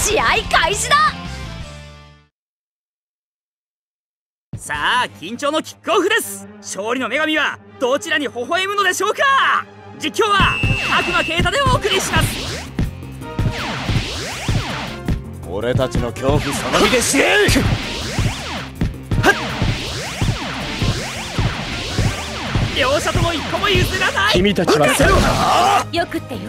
試合開始だ。 さあ緊張のキックオフです。勝利の女神はどちらに微笑むのでしょうか。実況は悪魔啓太でお送りします。 俺たちの恐怖その身で死ね。 両者とも一歩も譲らない。 君たちはセロだ。 よくってよ。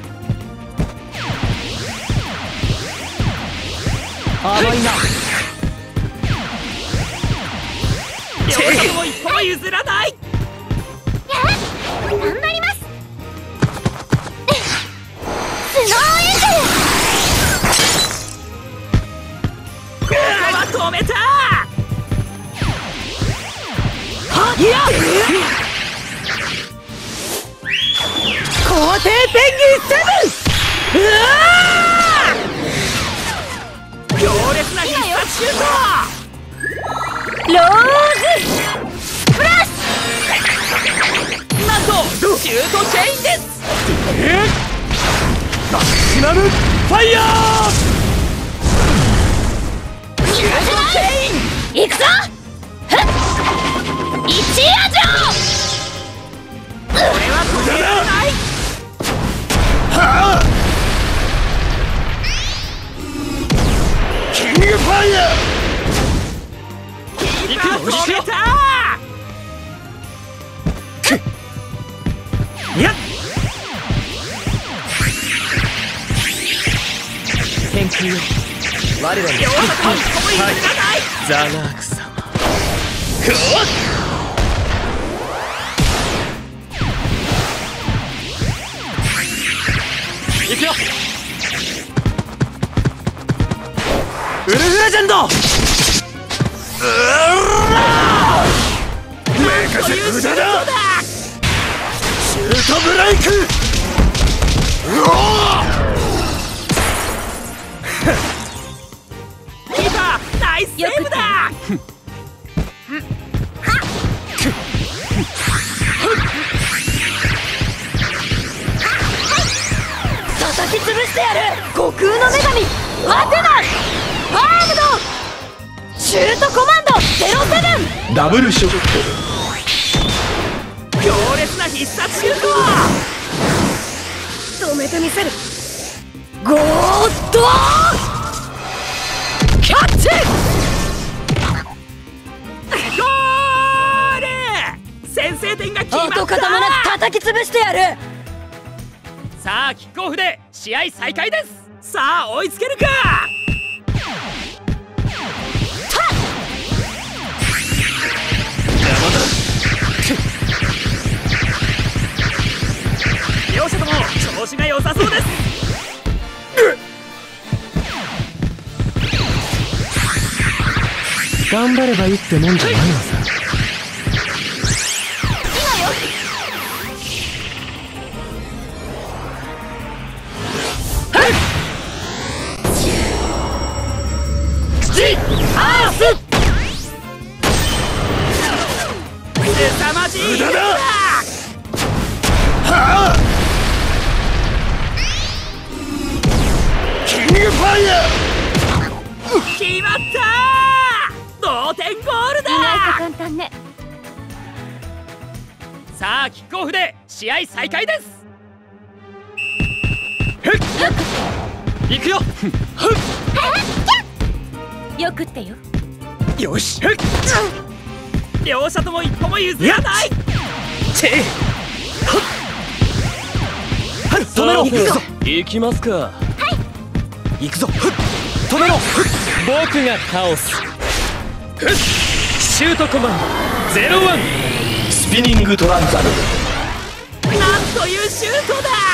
甘いな。 両者とも一歩も譲らない。 頑張ります。スノーエンジェル。 ここは止めた。 いや皇帝ペンギン7。うわ強烈な必殺シューローズフラッシト。なんとシュートチェインです。 マキシマムファイヤー。 シュートチェインいくぞ。一夜城。 これは止められない。 はあキングファイヤー。 キーパー止めた。 いや天空よ我らに両者とも一歩も譲らない。 ザナーク様。行くよウルフレジェンド。メカセ無駄だ。シュートブレイク。うおキーパーナイスセーブだ。 叩き潰してやる。悟空の女神アテナアームドシュートコマンド07。 ダブルショット。 強烈な必殺シュート。 止めてみせる。ゴードキャッチ。 ゴール。先制点が決まった。 跡形もなく叩き潰してやる。 さあキックオフで試合再開です。さあ追いつけるか。両者とも調子が良さそうです。 頑張ればいいってもんじゃないのさ。 アース凄まじい無駄だ。はあキングファイヤー。 決まった。同点ゴールだ。 意外と簡単ね。 さあキックオフで試合再開です。 行くよ。 よくってよ。 よし。 両者とも一歩も譲らない。 止めろ。行きますか。はい。行くぞ。止めろ。僕が倒す。シュートコマンド01。スピニングトランザル。 なんというシュート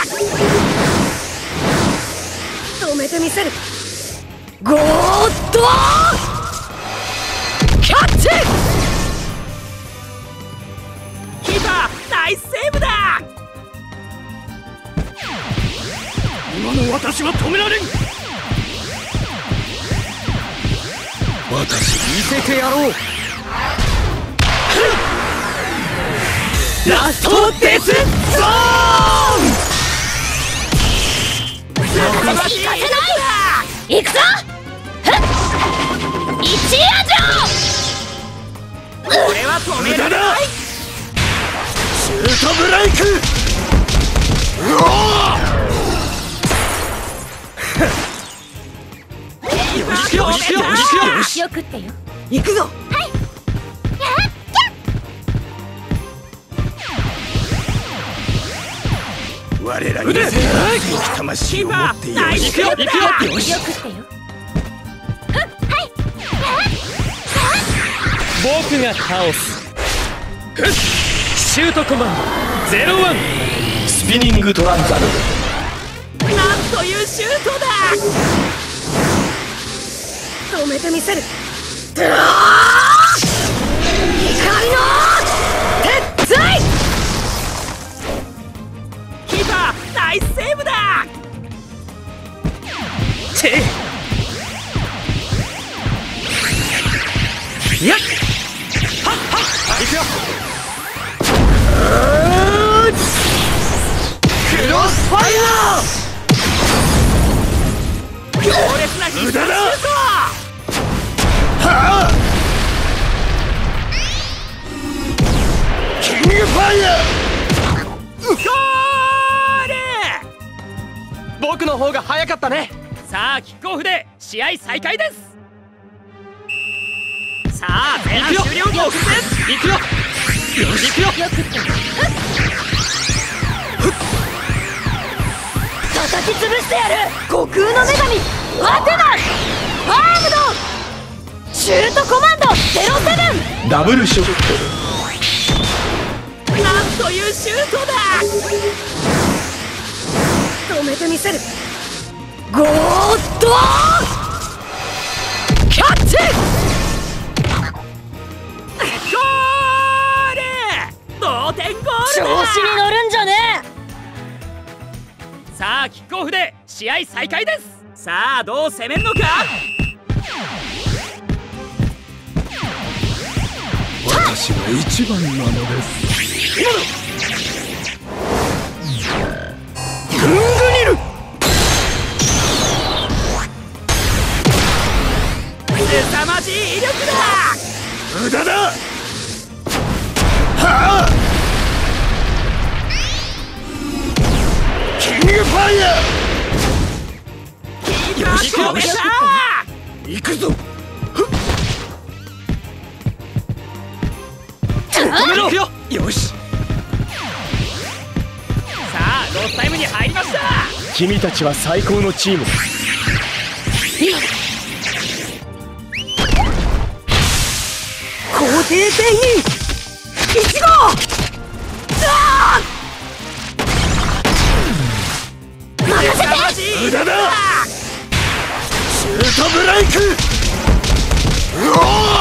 だ。 止めてみせる。ゴードキャッチ。 キーパーナイスセーブだ。 今の私は止められん。私見せてやろう。ラストデスゾーン。 行くぞ。 一夜城。 これは止められない。 シュートブレイク。うおよくってよ。 行くぞ。 我らに強き魂を持っている。行くよ行くよ。よし。 よくってよ。 僕が倒す。シュートコマンド01スピニングトランザル。 なんというシュートだ。 止めてみせる。光の鉄槌。 キーパーナイスセーブだ。 てやっはっはっ行くよ。クロスファイ強烈な必殺シュート。 はあキングファイヤゴール。 ー。僕の方が早かったね。 さあキックオフで試合再開です。さあ前半終了後半戦。 行くよ。よし行くよ。 よくってよ。叩き潰してやる。悟空の女神アテナ。アームドシュートコマンド07。 ダブルショット。 なんというシュートだ。 止めてみせる。ゴーッとキャッチ。 ゴール。同点ゴールだ。 調子に乗るんじゃねえ。 さあキックオフで試合再開です。さあどう攻めるのか。 私は一番なのです。グングニル。 凄まじい威力だ。 無駄だ。はあキングファイヤキーパー止めた。 ー。行くぞ。止めろ。よし。 さあロスタイムに入りました。 君たちは最高のチームだ。 皇帝全員1号。任せて。 無駄だ。シュートブレイク。うお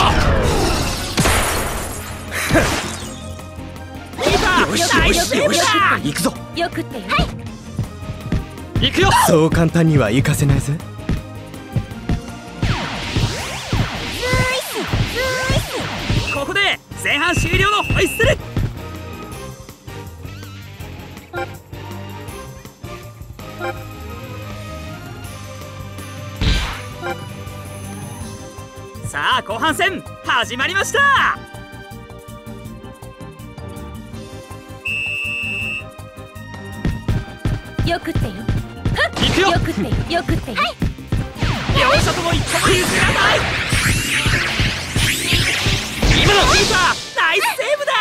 キーパーナイスセーブだ。 行くぞ。 よくってよ。 行くよ。そう簡単には行かせないぜ。 ここで前半終了のホイッスル。さあ後半戦始まりました。 よくってよ。 行くよ。 よくってよ。よくってよ。 両者とも一歩も譲らない。今のキーパーナイスセーブだ。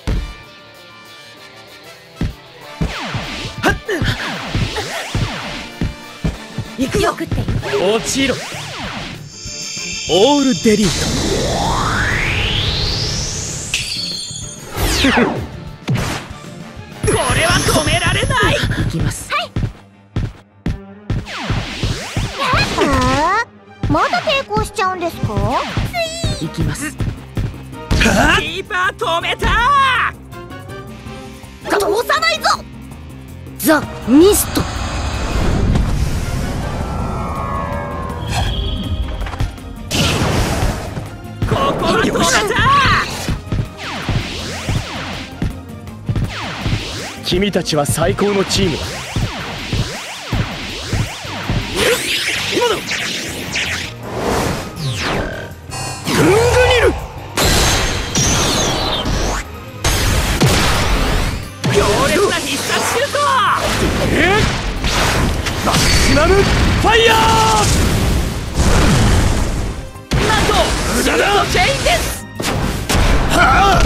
行くよ。よくってよ。 落ちろ。オールデリート。 これは止められない。 行きます。 まだ抵抗しちゃうんですか？ 行きます。 キーパー止めた。 通さないぞ。ザ・ミスト。 ここは止めた。 君たちは最高のチームだ。 シマムファイヤー。 なんとシュートチェインです。 はあ、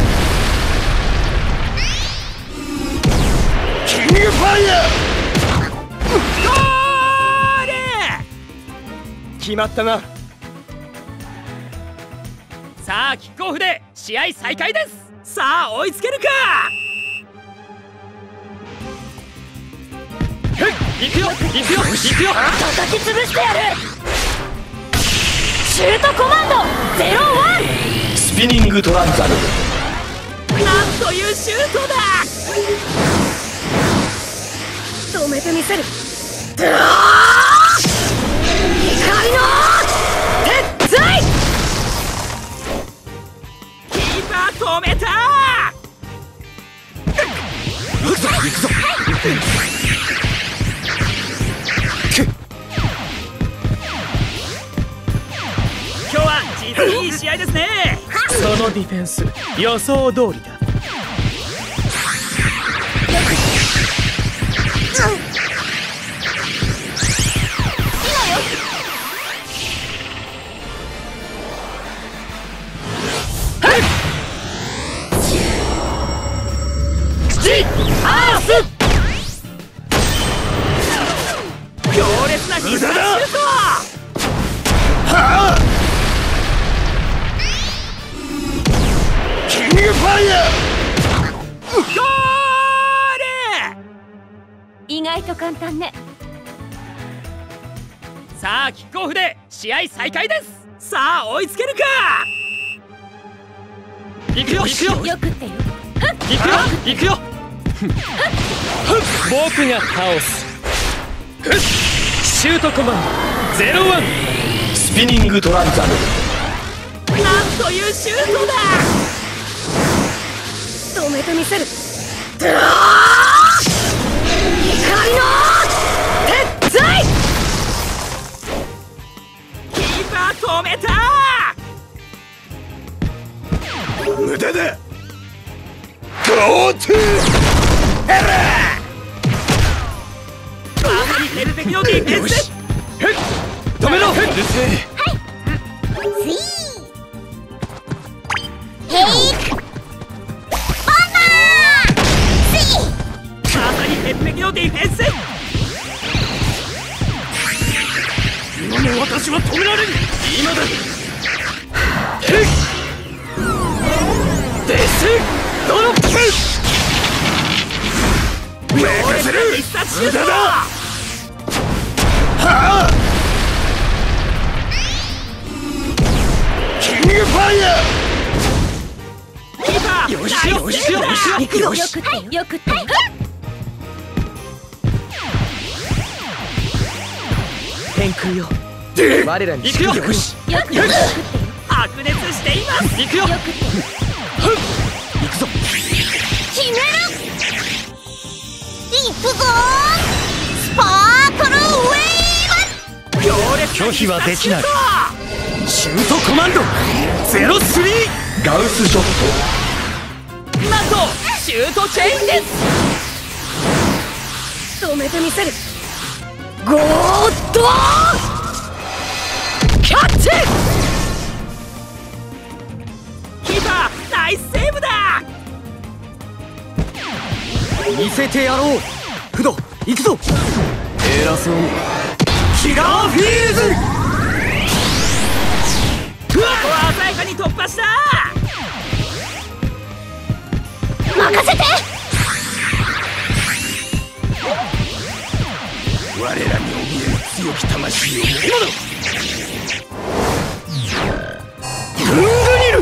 キングファイヤゴール。 ー。決まったな。 さあキックオフで試合再開です。さあ追いつけるか。 行くよ行くよ行くよ。 叩き潰してやる。シュートコマンド01。 スピニングトランザル。 なんというシュートだ。 止めてみせる。怒りの鉄槌。 キーパー止めた。 行くぞ行くぞ。 今日は実にいい試合ですね。 そのディフェンス予想通りだ。 強烈な必殺シュート。 キングファイヤゴール。 意外と簡単ね。 さあキックオフで試合再開です。さあ追いつけるか。 ー。行くよ行くよよくってよ。 行くよ行くよ。僕が倒す。シュートコマンド01。スピニングトランザル。 なんというシュートだ。 止めてみせる。怒りの鉄槌。 キーパー止めた。 無駄だ。ゴートゥーエラまさに天敵のディフェンス。 ー。止めろ。うるせえ。 まさに鉄壁のディフェンス。 今の私は止められる。今だ。デスドロップ。 強烈な必殺シュート。 はあ。キングファイヤキーパーー。よしよしよし行くよ。よくってよ。よくってよ。 天空よ。我らに行くよ。よしよくってよ。 白熱しています。 行くよ。 よくってよ。 行くぞ。 決める。いくぞスパークルウェ強烈な拒否はできない。 必殺シュートコマンド03。ガウスショッシュート。なんとシュートチェインです。 止めてみせる。ゴーッドキャッチ。 キーパーナイスセーブだ。 見せてやろう。フド行くぞ。偉そうに。キラーフィールズ。 ここは鮮やかに突破した。 任せて。 我らに怯える強き魂を今だ。グングニル。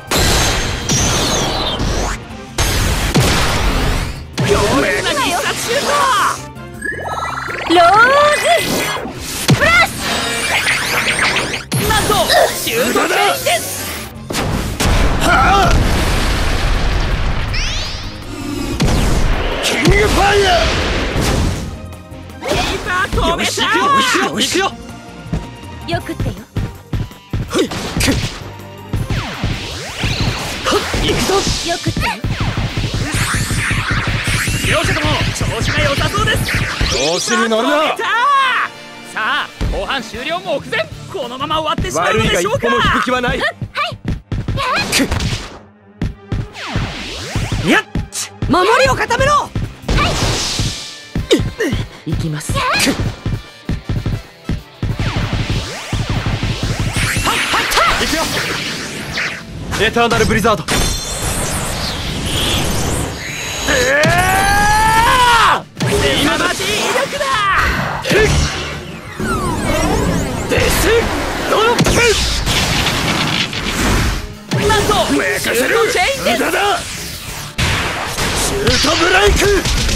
強烈な必殺シューローズプラス。 ト。なんとシュートチェインです。 はあ。キングファイヤキーパー止めた。 ー。行くよ。 よくってよ。 行くぞ。 よくってよ。 両者とも調子が良さそうです。 調子に乗るな。 止めた。 ターン終了目前。このまま終わってしまうの悪いがでしょうか。 一歩も引く気はない。 やっ守りを固めろ。行きます。 行くよ。エターナルブリザード。 今まじ威力だ。 デスドロップ。 なんとシュートチェインです。 無駄だ。シュートブレイク。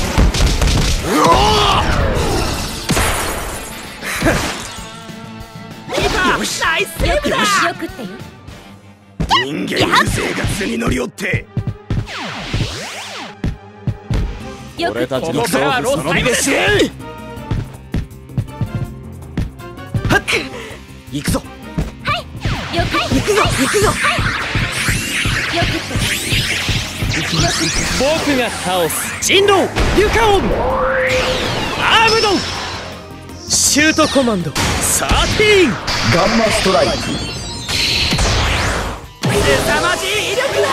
キーパーナイスセーブだ。 よくってよ。 人間生活に乗り寄ってよく俺たちのここからはロスタイムです。 行くぞ。 よく行くぞ行くぞ。よくって僕が倒す。人狼リュカオンアームドンシュートコマンド13 ガンマストライク。 凄まじい威力だ。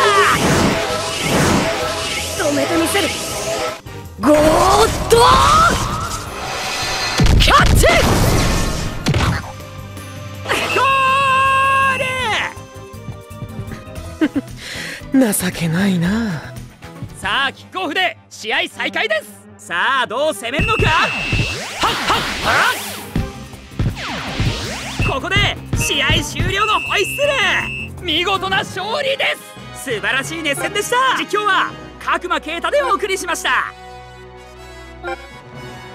止めてみせる。ゴーッとキャッチ。 ゴール。 情けないな。 さあキックオフで試合再開です。さあどう攻めるのか。はっはっはっ。ここで試合終了のホイッスル。見事な勝利です。素晴らしい熱戦でした。実況は角間啓太でお送りしました。